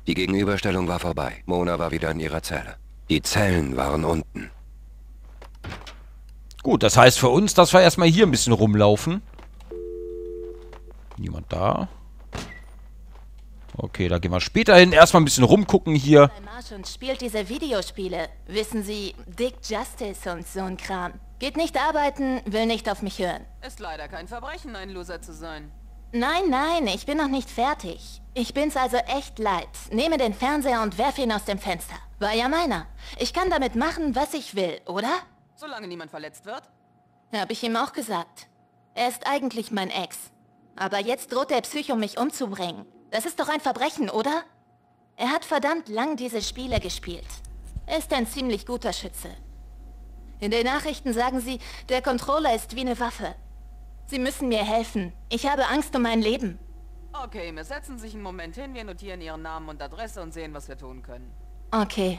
Die Gegenüberstellung war vorbei. Mona war wieder in ihrer Zelle. Die Zellen waren unten. Gut, das heißt für uns, dass wir erstmal hier ein bisschen rumlaufen. Niemand da. Okay, da gehen wir später hin. Erstmal ein bisschen rumgucken hier. Bei Marsch und spielt diese Videospiele. Wissen Sie, Dick Justice und so ein Kram. Geht nicht arbeiten, will nicht auf mich hören. Ist leider kein Verbrechen, ein Loser zu sein. Nein, nein, ich bin noch nicht fertig. Ich bin's also echt leid. Nehme den Fernseher und werfe ihn aus dem Fenster. War ja meiner. Ich kann damit machen, was ich will, oder? Solange niemand verletzt wird. Hab ich ihm auch gesagt. Er ist eigentlich mein Ex. Aber jetzt droht der Psycho, mich umzubringen. Das ist doch ein Verbrechen, oder? Er hat verdammt lang diese Spiele gespielt. Er ist ein ziemlich guter Schütze. In den Nachrichten sagen sie, der Controller ist wie eine Waffe. Sie müssen mir helfen. Ich habe Angst um mein Leben. Okay, wir setzen sich einen Moment hin, wir notieren Ihren Namen und Adresse und sehen, was wir tun können. Okay.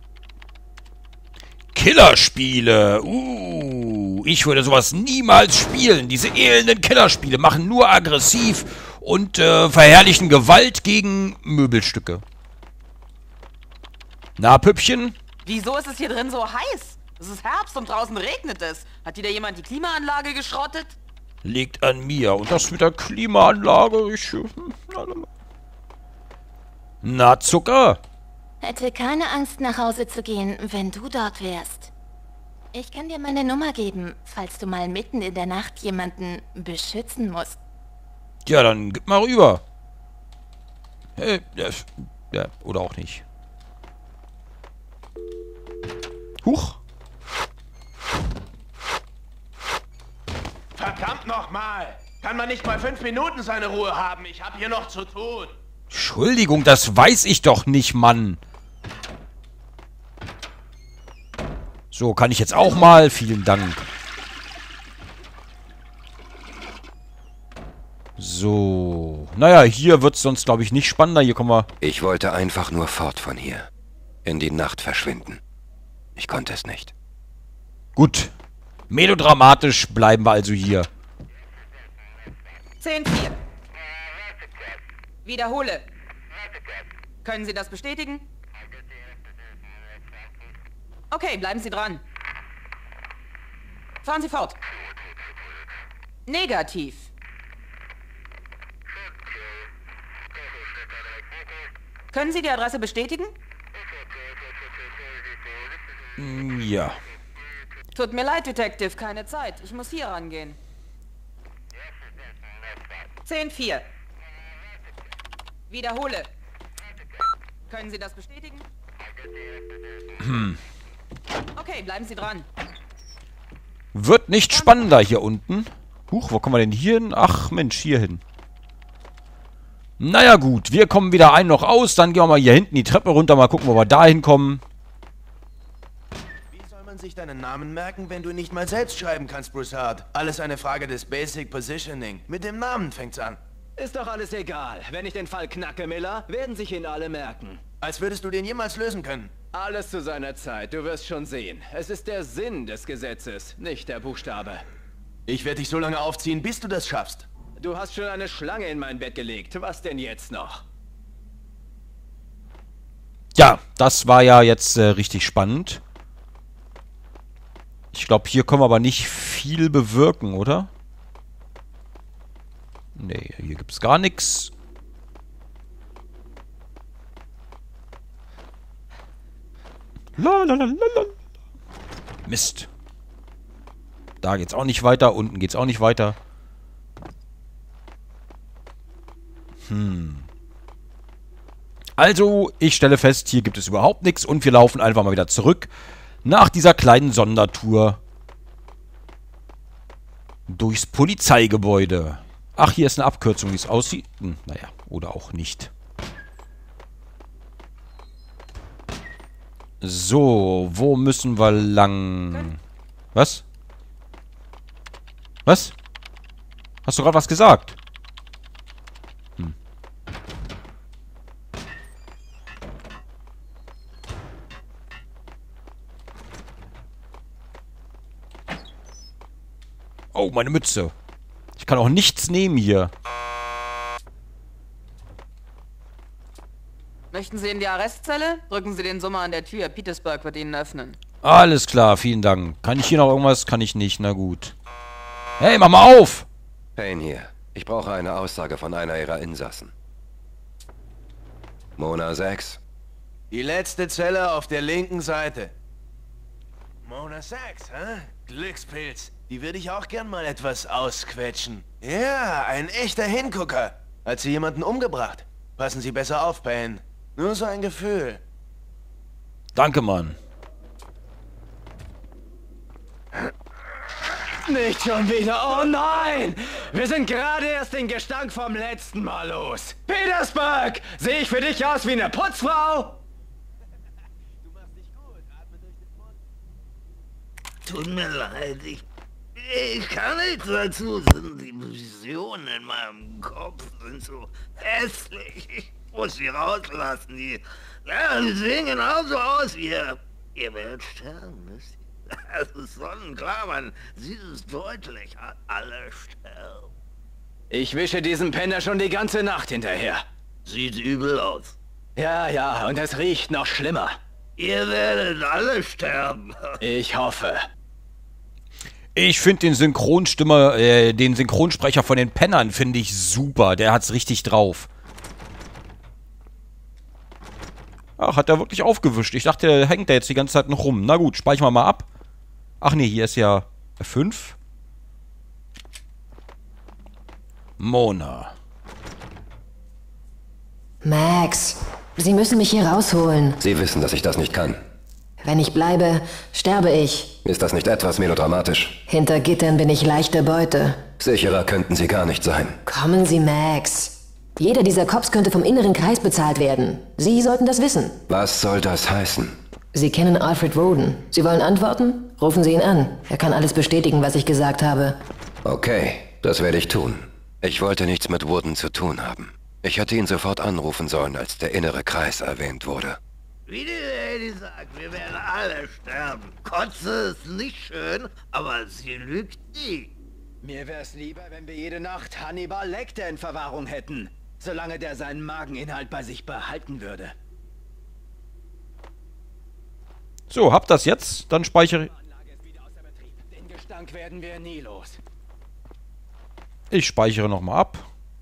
Killerspiele. Ich würde sowas niemals spielen. Diese elenden Killerspiele machen nur aggressiv und verherrlichen Gewalt gegen Möbelstücke. Na, Püppchen? Wieso ist es hier drin so heiß? Es ist Herbst und draußen regnet es. Hat wieder jemand die Klimaanlage geschrottet? Liegt an mir. Und das mit der Klimaanlage. Na, Zucker? Hätte keine Angst, nach Hause zu gehen, wenn du dort wärst. Ich kann dir meine Nummer geben, falls du mal mitten in der Nacht jemanden beschützen musst. Ja, dann gib mal rüber. Ja, oder auch nicht. Huch. Verdammt nochmal! Kann man nicht mal 5 Minuten seine Ruhe haben? Ich habe hier noch zu tun. Entschuldigung, das weiß ich doch nicht, Mann. So, kann ich jetzt auch mal? Vielen Dank. So. Naja, hier wird es sonst, glaube ich, nicht spannender. Hier kommen wir... Ich wollte einfach nur fort von hier. In die Nacht verschwinden. Ich konnte es nicht. Gut. Melodramatisch bleiben wir also hier. 10-4. Wiederhole. Können Sie das bestätigen? Okay, bleiben Sie dran. Fahren Sie fort. Negativ. Können Sie die Adresse bestätigen? Ja. Tut mir leid, Detective, keine Zeit. Ich muss hier rangehen. 10-4. Wiederhole. Können Sie das bestätigen? Okay, bleiben Sie dran. Wird nicht spannender hier unten. Huch, wo kommen wir denn hier hin? Ach, Mensch, hier hin. Naja gut, wir kommen wieder ein noch aus. Dann gehen wir mal hier hinten die Treppe runter. Mal gucken, wo wir da hinkommen. Wie soll man sich deinen Namen merken, wenn du ihn nicht mal selbst schreiben kannst, Broussard? Alles eine Frage des Basic Positioning. Mit dem Namen fängt's an. Ist doch alles egal. Wenn ich den Fall knacke, Miller, werden sich ihn alle merken. Als würdest du den jemals lösen können. Alles zu seiner Zeit, du wirst schon sehen. Es ist der Sinn des Gesetzes, nicht der Buchstabe. Ich werde dich so lange aufziehen, bis du das schaffst. Du hast schon eine Schlange in mein Bett gelegt. Was denn jetzt noch? Ja, das war ja jetzt richtig spannend. Ich glaube, hier können wir aber nicht viel bewirken, oder? Nee, hier gibt es gar nichts. Mist. Da geht's auch nicht weiter. Unten geht's auch nicht weiter. Also, ich stelle fest, hier gibt es überhaupt nichts. Und wir laufen einfach mal wieder zurück. Nach dieser kleinen Sondertour. Durchs Polizeigebäude. Ach, hier ist eine Abkürzung, wie es aussieht. Naja, oder auch nicht. So, wo müssen wir lang? Was? Was? Hast du gerade was gesagt? Oh, meine Mütze. Ich kann auch nichts nehmen hier. Möchten Sie in die Arrestzelle? Drücken Sie den Summer an der Tür. Petersburg wird Ihnen öffnen. Alles klar, vielen Dank. Kann ich hier noch irgendwas? Kann ich nicht. Na gut. Hey, mach mal auf! Payne hier. Ich brauche eine Aussage von einer ihrer Insassen. Mona 6. Die letzte Zelle auf der linken Seite. Mona 6, hä? Glückspilz. Die würde ich auch gern mal etwas ausquetschen. Ja, ein echter Hingucker. Hat sie jemanden umgebracht? Passen Sie besser auf, Payne. Nur so ein Gefühl. Danke, Mann. Nicht schon wieder. Oh nein! Wir sind gerade erst den Gestank vom letzten Mal los. Petersburg! Sehe ich für dich aus wie eine Putzfrau? Du machst dich gut. Atme durch den Mund. Tut mir leid, ich kann nichts dazu. Die Visionen in meinem Kopf sind so hässlich. Ich muss sie rauslassen. Die sehen genauso aus wie ihr. Ihr werdet sterben, wisst ihr? Das ist sonnenklar, man sieht es deutlich. Alle sterben. Ich wische diesem Penner schon die ganze Nacht hinterher. Sieht übel aus. Ja, und es riecht noch schlimmer. Ihr werdet alle sterben. Ich hoffe. Ich finde den den Synchronsprecher von den Pennern finde ich super. Der hat's richtig drauf. Ach, hat er wirklich aufgewischt. Ich dachte, der hängt da jetzt die ganze Zeit noch rum. Na gut, speichern wir mal ab. Ach nee, hier ist ja 5. Mona. Max, Sie müssen mich hier rausholen. Sie wissen, dass ich das nicht kann. Wenn ich bleibe, sterbe ich. Ist das nicht etwas melodramatisch? Hinter Gittern bin ich leichte Beute. Sicherer könnten Sie gar nicht sein. Kommen Sie, Max. Jeder dieser Cops könnte vom inneren Kreis bezahlt werden. Sie sollten das wissen. Was soll das heißen? Sie kennen Alfred Woden. Sie wollen antworten? Rufen Sie ihn an. Er kann alles bestätigen, was ich gesagt habe. Okay, das werde ich tun. Ich wollte nichts mit Woden zu tun haben. Ich hätte ihn sofort anrufen sollen, als der innere Kreis erwähnt wurde. Wie die Lady sagt, wir werden alle sterben. Kotze ist nicht schön, aber sie lügt nie. Mir wär's lieber, wenn wir jede Nacht Hannibal Lecter in Verwahrung hätten. Solange der seinen Mageninhalt bei sich behalten würde. So, habt das jetzt? Dann speichere ich. Anlage ist wieder außer Betrieb. Den Gestank werden wir nie los. Ich speichere nochmal ab.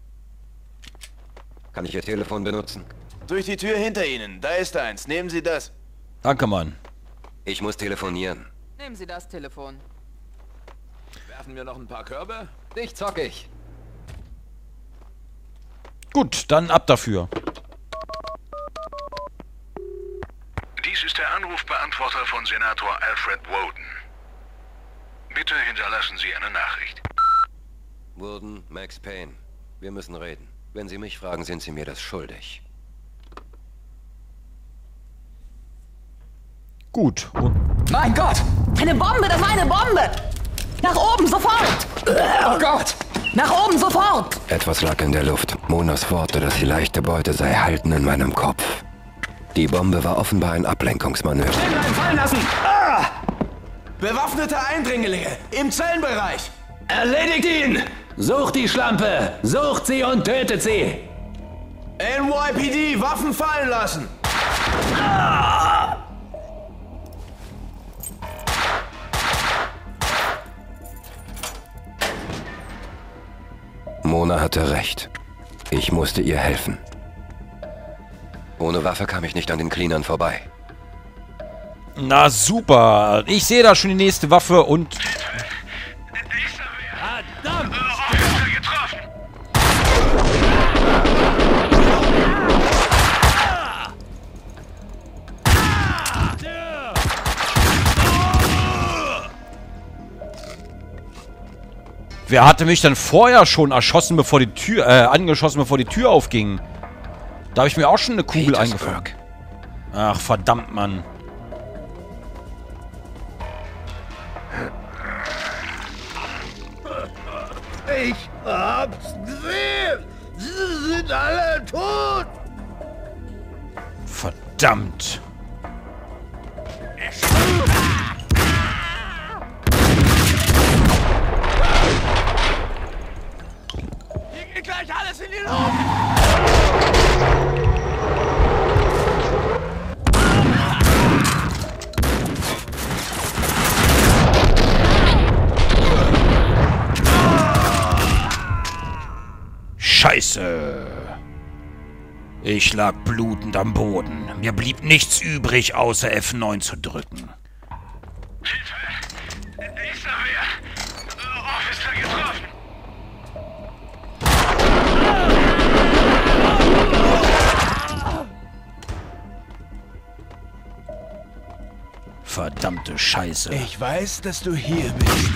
Kann ich Ihr Telefon benutzen? Durch die Tür hinter Ihnen. Da ist eins. Nehmen Sie das. Danke, Mann. Ich muss telefonieren. Nehmen Sie das Telefon. Werfen wir noch ein paar Körbe? Dich zock ich. Gut, dann ab dafür. Dies ist der Anrufbeantworter von Senator Alfred Woden. Bitte hinterlassen Sie eine Nachricht. Woden, Max Payne. Wir müssen reden. Wenn Sie mich fragen, sind Sie mir das schuldig. Gut. Mein Gott! Eine Bombe, das war eine Bombe! Nach oben, sofort! Oh Gott! Nach oben, sofort! Etwas lag in der Luft. Monas Worte, dass sie leichte Beute sei, halten in meinem Kopf. Die Bombe war offenbar ein Ablenkungsmanöver. Fallen lassen! Bewaffnete Eindringlinge im Zellenbereich. Erledigt ihn! Sucht die Schlampe! Sucht sie und tötet sie! NYPD, Waffen fallen lassen. Mona hatte recht. Ich musste ihr helfen. Ohne Waffe kam ich nicht an den Cleanern vorbei. Na super. Ich sehe da schon die nächste Waffe und... Verdammt! Officer getroffen! Wer hatte mich denn vorher schon erschossen, bevor die Tür, angeschossen, bevor die Tür aufging? Da habe ich mir auch schon eine Kugel eingefangen. Ach, verdammt, Mann. Ich hab's gesehen. Sie sind alle tot. Verdammt. Hier geht gleich alles in die Luft. Ich lag blutend am Boden. Mir blieb nichts übrig, außer F9 zu drücken. Hilfe! Ist da wer? Officer getroffen! Verdammte Scheiße. Ich weiß, dass du hier bist.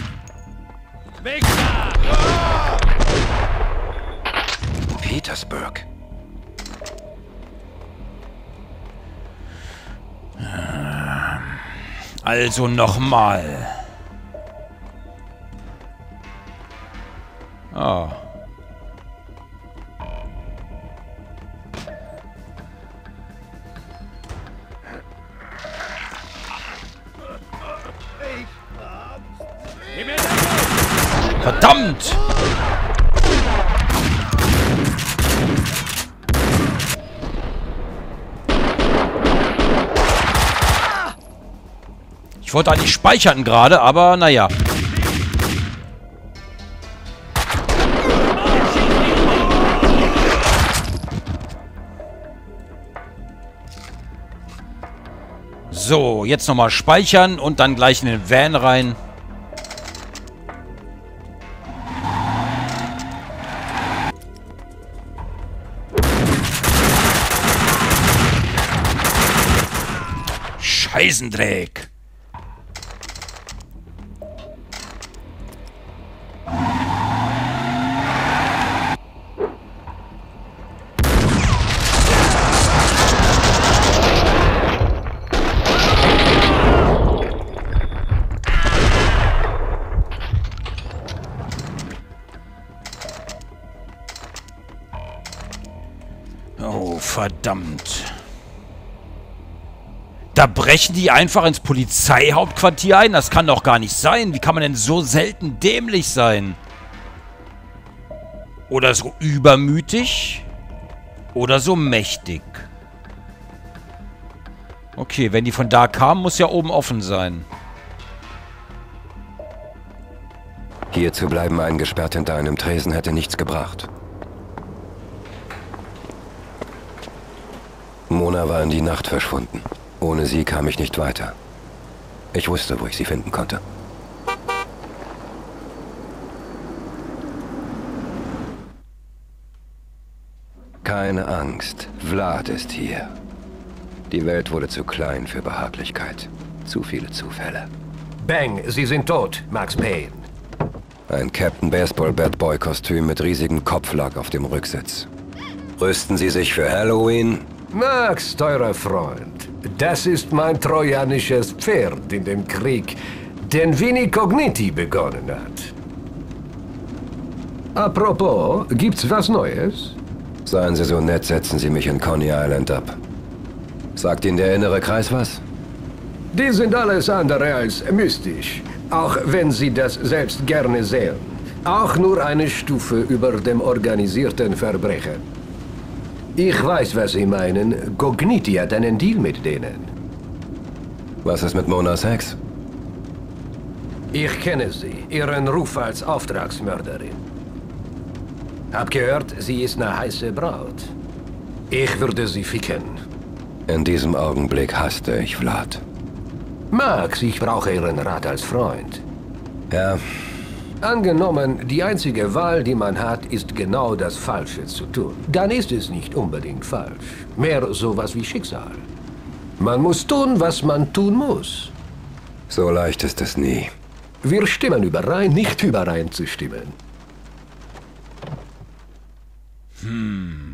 Petersburg. Also nochmal. Ah. Verdammt! Ich wollte eigentlich speichern gerade, aber naja. So, jetzt nochmal speichern und dann gleich in den Van rein. Scheißendreck. Oh, verdammt. Da brechen die einfach ins Polizeihauptquartier ein? Das kann doch gar nicht sein. Wie kann man denn so selten dämlich sein? Oder so übermütig? Oder so mächtig? Okay, wenn die von da kamen, muss ja oben offen sein. Hier zu bleiben eingesperrt hinter einem Tresen hätte nichts gebracht. Mona war in die Nacht verschwunden. Ohne sie kam ich nicht weiter. Ich wusste, wo ich sie finden konnte. Keine Angst, Vlad ist hier. Die Welt wurde zu klein für Behaglichkeit. Zu viele Zufälle. Bang, Sie sind tot, Max Payne. Ein Captain Baseball Bad Boy Kostüm mit riesigem Kopflack auf dem Rücksitz. Rüsten Sie sich für Halloween? Max, teurer Freund, das ist mein trojanisches Pferd in dem Krieg, den Vinnie Cogniti begonnen hat. Apropos, gibt's was Neues? Seien Sie so nett, setzen Sie mich in Coney Island ab. Sagt Ihnen der innere Kreis was? Die sind alles andere als mystisch, auch wenn Sie das selbst gerne sehen. Auch nur eine Stufe über dem organisierten Verbrechen. Ich weiß, was Sie meinen. Cogniti hat einen Deal mit denen. Was ist mit Mona Sachs? Ich kenne sie, ihren Ruf als Auftragsmörderin. Hab gehört, sie ist eine heiße Braut. Ich würde sie ficken. In diesem Augenblick hasste ich Vlad. Max, ich brauche Ihren Rat als Freund. Ja. Angenommen, die einzige Wahl, die man hat, ist genau das Falsche zu tun. Dann ist es nicht unbedingt falsch. Mehr sowas wie Schicksal. Man muss tun, was man tun muss. So leicht ist es nie. Wir stimmen überein, nicht überein zu stimmen.